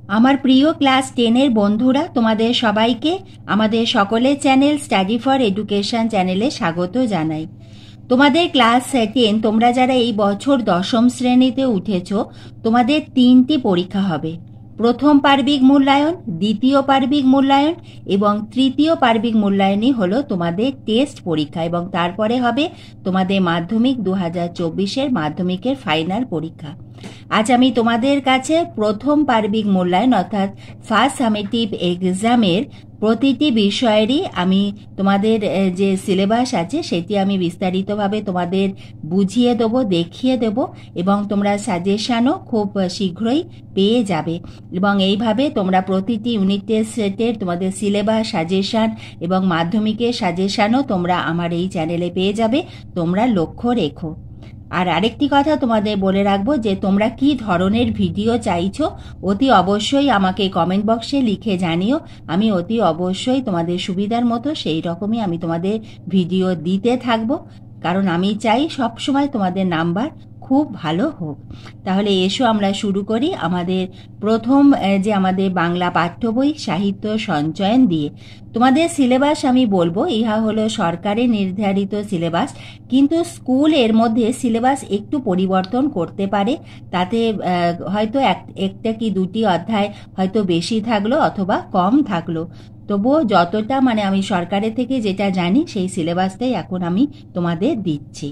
আমার প্রিয় ক্লাস 10-এর বন্ধুরা, তোমাদের সবাইকে আমাদের সকলের চ্যানেল স্টাডি ফর এডুকেশন চ্যানেলে স্বাগত জানাই। তোমাদের ক্লাস 10, তোমরা যারা এই বছর 10ম শ্রেণীতে উঠেছ, তোমাদের 3টি পরীক্ষা হবে। প্রথম পার্বিক মূল্যায়ন, দ্বিতীয় পার্বিক মূল্যায়ন এবং তৃতীয় পার্বিক মূল্যায়নই হলো তোমাদের টেস্ট পরীক্ষা, এবং তারপরে হবে তোমাদের মাধ্যমিক 2024-এর মাধ্যমিকের ফাইনাল পরীক্ষা। আজ আমি তোমাদের কাছে প্রথম পার্বিক মূল্যায়ন অর্থাৎ ফার্স্ট সামেটিভ এক্সামের প্রতিটি বিষয়েরই আমি তোমাদের যে সিলেবাস আছে সেটি আমি বিস্তারিতভাবে তোমাদের বুঝিয়ে দেব, দেখিয়ে দেব, এবং তোমরা সাজেশনও খুব শীঘ্রই পেয়ে যাবে। এবং এইভাবে তোমরা প্রতিটি ইউনিট টেস্টের তোমাদের সিলেবাস, সাজেশন এবং মাধ্যমিকের সাজেশনও তোমরা আমার এই চ্যানেলে পেয়ে যাবে। তোমরা লক্ষ্য রেখো। আর আরেকটি কথা তোমাদের বলে রাখবো যে তোমরা কি ধরনের ভিডিও চাইছো অতি অবশ্যই আমাকে কমেন্ট বক্সে লিখে জানিও। আমি অতি অবশ্যই তোমাদের সুবিধার মতো সেই রকমই আমি তোমাদের ভিডিও দিতে থাকবো, কারণ আমি চাই সবসময় তোমাদের নাম্বার খুব ভালো হোক। তাহলে এসো আমরা শুরু করি আমাদের প্রথম যে আমাদের বাংলা পাঠ্য বই সাহিত্য সঞ্চয়ন দিয়ে। তোমাদের সিলেবাস আমি বলবো, ইহা হলো সরকারের নির্ধারিত সিলেবাস, কিন্তু স্কুল এর মধ্যে সিলেবাস একটু পরিবর্তন করতে পারে। তাতে হয়তো একটা কি দুটি অধ্যায় হয়তো বেশি থাকলো অথবা কম থাকলো, তবুও যতটা আমি সরকারের থেকে যেটা জানি সেই সিলেবাসটাই এখন আমি তোমাদের দিচ্ছি।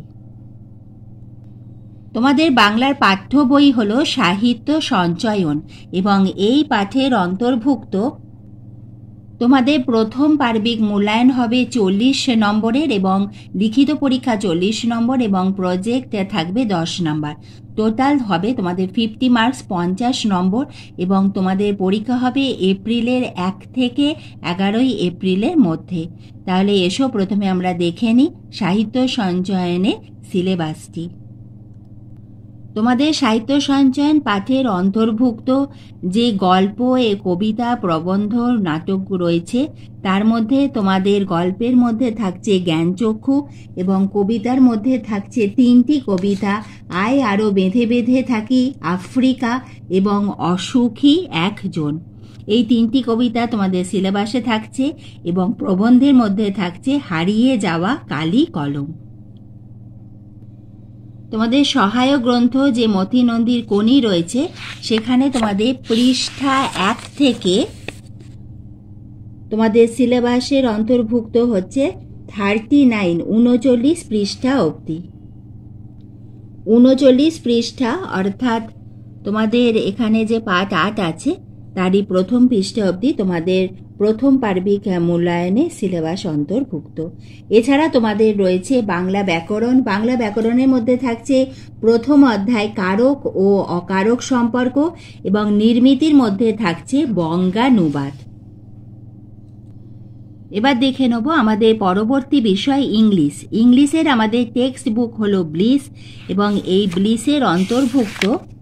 তোমাদের বাংলার পাঠ্য বই হলো সাহিত্য সঞ্চয়ন, এবং এই পাঠের অন্তর্ভুক্ত তোমাদের প্রথম পার্বিক মূল্যায়ন হবে 40 নম্বরের, এবং লিখিত পরীক্ষা 40 নম্বর এবং প্রজেক্ট থাকবে 10 নম্বর। টোটাল হবে তোমাদের 50 মার্কস 50 নম্বর, এবং তোমাদের পরীক্ষা হবে এপ্রিলের 1 থেকে 11 এপ্রিলের মধ্যে। তাহলে এসো প্রথমে আমরা দেখে নিই সাহিত্য সঞ্চয়নের সিলেবাসটি। তোমাদের সাহিত্য সঞ্চয়ন পাঠের অন্তর্ভুক্ত যে গল্প, কবিতা, প্রবন্ধ, নাটক রয়েছে, তার মধ্যে তোমাদের গল্পের মধ্যে থাকছে জ্ঞানচক্ষু, এবং কবিতার মধ্যে থাকছে 3টি কবিতা, আয় আরো বেঁধে বেঁধে থাকি, আফ্রিকা এবং অসুখী একজন। এই 3টি কবিতা তোমাদের সিলেবাসে থাকছে, এবং প্রবন্ধের মধ্যে থাকছে হারিয়ে যাওয়া কালি কলম। তোমাদের সহায়ক গ্রন্থ যে মতি নন্দীর কোনি রয়েছে, সেখানে তোমাদের পৃষ্ঠা 1 থেকে তোমাদের সিলেবাসের অন্তর্ভুক্ত হচ্ছে 39 পৃষ্ঠা অবধি। 39 পৃষ্ঠা অর্থাৎ তোমাদের এখানে যে পাঠ 8 আছে তারই প্রথম পৃষ্ঠা অবধি তোমাদের প্রথম পার্বিক মূল্যায়নে সিলেবাস অন্তর্ভুক্ত। এছাড়া তোমাদের রয়েছে বাংলা ব্যাকরণ। বাংলা ব্যাকরণের মধ্যে থাকছে প্রথম অধ্যায় কারক ও অকারক সম্পর্ক, এবং নির্মিতির মধ্যে থাকছে বঙ্গানুবাদ। এবার দেখে নেব আমাদের পরবর্তী বিষয় ইংলিশ। ইংলিশের আমাদের টেক্সট বুক হলো ব্লিস, এবং এই ব্লিসের অন্তর্ভুক্ত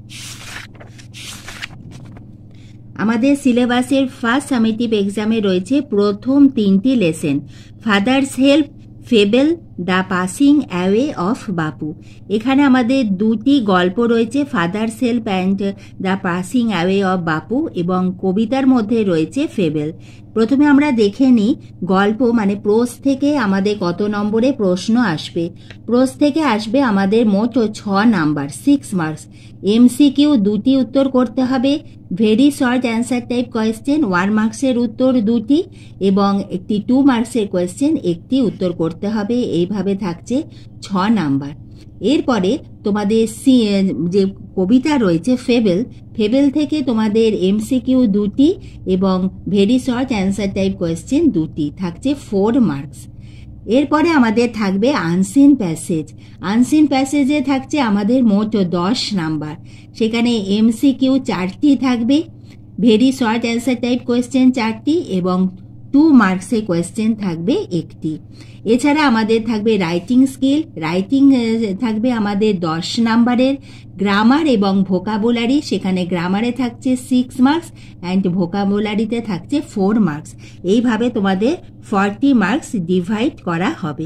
আমাদের সিলেবাসের ফার্স্ট সামেটিভ এক্সামে রয়েছে প্রথম 3টি lesson, father's help, fable, the passing away of Bapu. এখানে আমাদের 2টি গল্প রয়েছে, father's help and the passing away of Bapu, এবং কবিতার মধ্যে রয়েছে ফেবেল। প্রথমে আমরা দেখে নিই গল্প প্রোজ থেকে আমাদের কত নম্বরে প্রশ্ন আসবে। প্রোজ থেকে আসবে আমাদের মোট 6 নাম্বার, 6 মার্কস। MCQ 2টি উত্তর করতে হবে, very short answer type question 1 মার্কসের উত্তর 2টি, এবং একটি 2 মার্কসের কোয়েশ্চেন 1টি উত্তর করতে হবে। এইভাবে থাকছে 6 নাম্বার। এরপরে তোমাদের যে কবিতা রয়েছে ফেবেল, ফেবেল থেকে তোমাদের MCQ 2টি এবং very short answer type question 2টি, থাকছে 4 মার্কস। এরপরে আমাদের থাকবে আনসিন প্যাসেজ। আনসিন প্যাসেজে থাকছে আমাদের মোট 10 নাম্বার। সেখানে MCQ 4টি থাকবে, very short answer type question 4টি, এবং 2 মার্কসের কোয়েশ্চেন থাকবে 1টি। এছাড়া আমাদের থাকবে রাইটিং স্কিল। রাইটিং থাকবে আমাদের 10 নাম্বারের। গ্রামার এবং ভোকাবুলারি, সেখানে গ্রামারে থাকছে 6 মার্কস অ্যান্ড ভোকাবুলারিতে থাকছে 4 মার্কস। এইভাবে তোমাদের 40 মার্কস ডিভাইড করা হবে।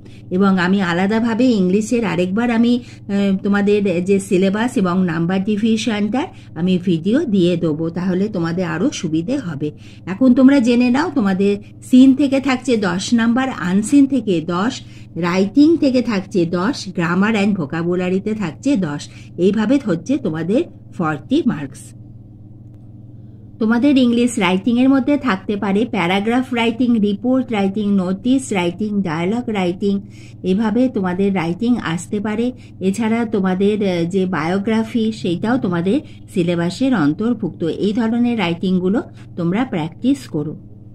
এবং আমি আলাদাভাবে ইংলিশের আরেকবার আমি তোমাদের যে সিলেবাস এবং নাম্বার ডিভিশনটার আমি ভিডিও দিয়ে দেবো, তাহলে তোমাদের আরও সুবিধে হবে। এখন তোমরা জেনে নাও, তোমাদের সিন থেকে থাকছে 10 নাম্বার, আনসিন থেকে 10, রাইটিং থেকে থাকছে 10, গ্রামার অ্যান্ড ভোকাবুলারিতে থাকছে 10। এইভাবে হচ্ছে তোমাদের 40 মার্কস। তোমাদের ইংলিশ রাইটিংয়ের মধ্যে থাকতে পারে paragraph writing, report writing, notice writing, dialogue writing, এভাবে তোমাদের রাইটিং আসতে পারে। এছাড়া তোমাদের যে বায়োগ্রাফি সেইটাও তোমাদের সিলেবাসের অন্তর্ভুক্ত। এই ধরনের রাইটিংগুলো তোমরা প্র্যাকটিস করো।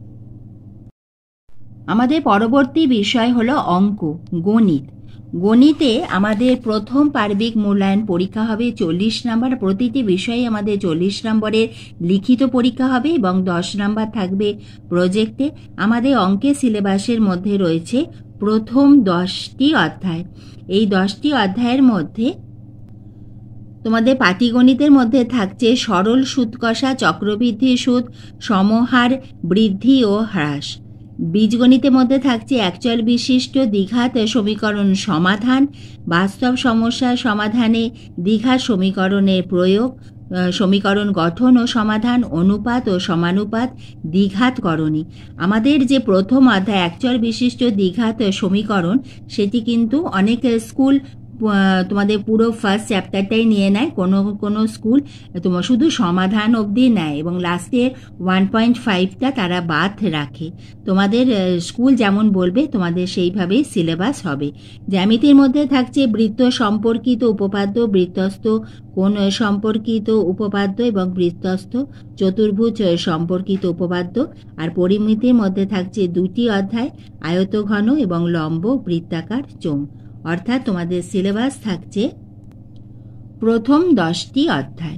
আমাদের পরবর্তী বিষয় হলো অঙ্ক, গণিত। গণিতে আমাদের প্রথম পার্বিক মূল্যায়ন পরীক্ষা হবে 40 নাম্বার। প্রতিটি বিষয়ে আমাদের 40 নম্বরের লিখিত পরীক্ষা হবে এবং 10 নাম্বার থাকবে প্রজেক্টে। আমাদের অঙ্কের সিলেবাসের মধ্যে রয়েছে প্রথম 10টি অধ্যায়। এই 10টি অধ্যায়ের মধ্যে তোমাদের পাটিগণিতের মধ্যে থাকছে সরল সুদ কষা, চক্রবৃদ্ধি সুদ, সমহার, বৃদ্ধি ও হ্রাস। বীজগণিতের মধ্যে থাকছে একচল বিশিষ্ট দ্বিঘাত সমীকরণ সমাধান, বাস্তব সমস্যার সমাধানে দ্বিঘাত সমীকরণের প্রয়োগ, সমীকরণ গঠন ও সমাধান, অনুপাত ও সমানুপাত, দ্বিঘাতকরণী। আমাদের যে প্রথম অধ্যায় একচল বিশিষ্ট দ্বিঘাত সমীকরণ, সেটি কিন্তু অনেক স্কুল তোমাদের পুরো ফার্স্ট চ্যাপ্টারটাই নিয়ে নেয়, কোনো স্কুল তোমার শুধু সমাধান অবধি নেয় এবং লাস্টে 1.5টা তারা বাদ রাখে। তোমাদের স্কুল যেমন বলবে তোমাদের সেইভাবেই সিলেবাস হবে। জ্যামিতির মধ্যে থাকছে বৃত্ত সম্পর্কিত উপপাদ্য, বৃত্তস্থ কোণ সম্পর্কিত উপপাদ্য এবং বৃত্তস্থ চতুর্ভুজ সম্পর্কিত উপপাদ্য। আর পরিমিতির মধ্যে থাকছে 2টি অধ্যায়, আয়তঘন এবং লম্ব বৃত্তাকার চোঙ। অর্থাৎ তোমাদের সিলেবাস থাকছে প্রথম 10টি অধ্যায়।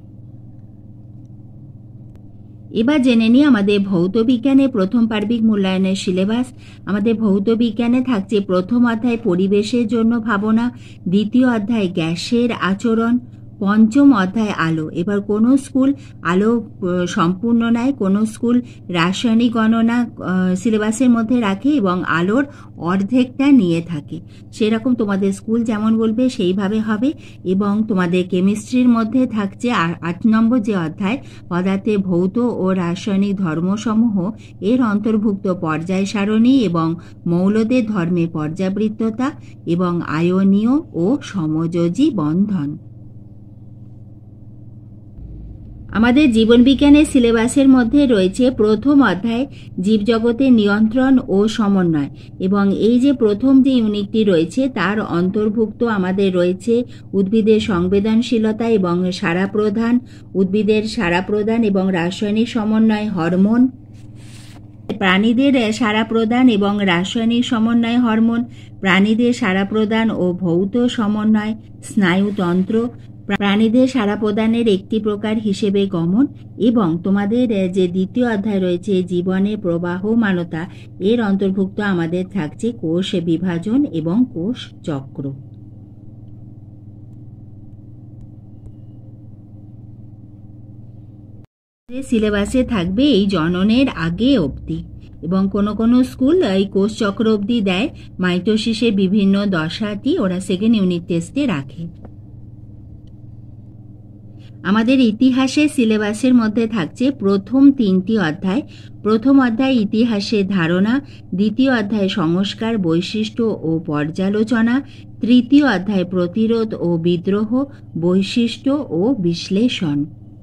এবার জেনে নিই আমাদের ভৌত বিজ্ঞানে প্রথম পার্বিক মূল্যায়নের সিলেবাস। আমাদের ভৌত বিজ্ঞানে থাকছে প্রথম অধ্যায় পরিবেশের জন্য ভাবনা, দ্বিতীয় অধ্যায় গ্যাসের আচরণ, পঞ্চম অধ্যায় আলো। এবার কোনো স্কুল আলো সম্পূর্ণ নেয়, কোনো স্কুল রাসায়নিক গণনা সিলেবাসের মধ্যে রাখে এবং আলোর অর্ধেকটা নিয়ে থাকে। সেরকম তোমাদের স্কুল যেমন বলবে সেইভাবে হবে। এবং তোমাদের কেমিস্ট্রির মধ্যে থাকছে 8 নম্বর যে অধ্যায় পদার্থের ভৌত ও রাসায়নিক ধর্মসমূহ, এর অন্তর্ভুক্ত পর্যায় সারণী এবং মৌলদের ধর্মে পর্যাবৃত্ততা এবং আয়নীয় ও সমযোজী বন্ধন। আমাদের জীবনবিজ্ঞানের সিলেবাসের মধ্যে রয়েছে প্রথম অধ্যায় জীবজগতের নিয়ন্ত্রণ ও সমন্বয় এবং এই যে প্রথম যে ইউনিটটি রয়েছে তার অন্তর্ভুক্ত আমাদের রয়েছে উদ্ভিদের সংবেদনশীলতা এবং সাড়া প্রদান, উদ্ভিদের সাড়া প্রদান এবং রাসায়নিক সমন্বয় হরমোন, প্রাণীদের সাড়া প্রদান এবং রাসায়নিক সমন্বয় হরমোন, প্রাণীদের সাড়া প্রদান ও ভৌত সমন্বয় স্নায়ুতন্ত্র, প্রাণীদের সাড়া প্রদানের একটি প্রকার হিসেবে গমন এবং তোমাদের যে দ্বিতীয় অধ্যায় রয়েছে জীবনের প্রবাহমানতা, এর অন্তর্ভুক্ত আমাদের থাকছে কোষ বিভাজন এবং কোষ চক্র। সিলেবাসে থাকবে এই জননের আগে অবধি এবং কোনো স্কুল এই কোষ চক্র অবধি দেয়। মাইটোসিসের বিভিন্ন দশাটি ওরা সেকেন্ড ইউনিট টেস্টে রাখে। আমাদের ইতিহাসের সিলেবাসের মধ্যে থাকছে প্রথম 3টি অধ্যায়। প্রথম অধ্যায় ইতিহাসের ধারণা, দ্বিতীয় অধ্যায় সংস্কার, বৈশিষ্ট্য ও পর্যালোচনা, তৃতীয় অধ্যায় প্রতিরোধ ও বিদ্রোহ, বৈশিষ্ট্য ও বিশ্লেষণ।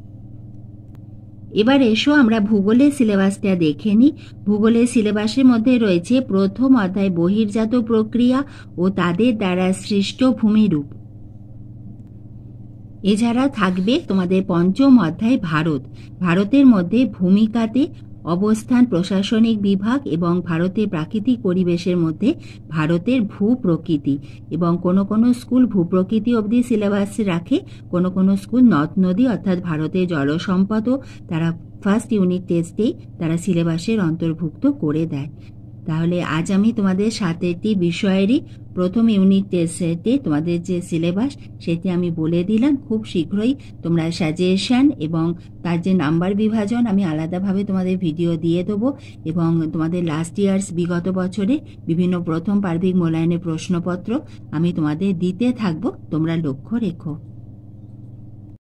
এবার এসো আমরা ভূগোলের সিলেবাসটা দেখে নিই। ভূগোলের সিলেবাসের মধ্যে রয়েছে প্রথম অধ্যায় বহির্জাত প্রক্রিয়া ও তাদের দ্বারা সৃষ্ট ভূমিরূপ। এছাড়া থাকবে তোমাদের পঞ্চম অধ্যায় ভারত, ভারতের মধ্যে ভূমিকাতে অবস্থান, প্রশাসনিক বিভাগ এবং ভারতের প্রাকৃতিক পরিবেশের মধ্যে ভারতের ভূপ্রকৃতি এবং কোনো স্কুল ভূপ্রকৃতি অবধি সিলেবাস রাখে, কোনো স্কুল নদ নদী অর্থাৎ ভারতের জলসম্পদও তারা ফার্স্ট ইউনিট টেস্টেই তারা সিলেবাসের অন্তর্ভুক্ত করে দেয়। তাহলে আজ আমি তোমাদের 7টি বিষয়েরই প্রথম ইউনিট টেস্টে তোমাদের যে সিলেবাস সেটি আমি বলে দিলাম। খুব শীঘ্রই তোমরা সাজেশন এবং তার যে নাম্বার বিভাজন আমি আলাদাভাবে তোমাদের ভিডিও দিয়ে দেবো, এবং তোমাদের লাস্ট ইয়ার্স বিগত বছরে বিভিন্ন প্রথম পার্বিক মূল্যায়নের প্রশ্নপত্র আমি তোমাদের দিতে থাকবো, তোমরা লক্ষ্য রেখো।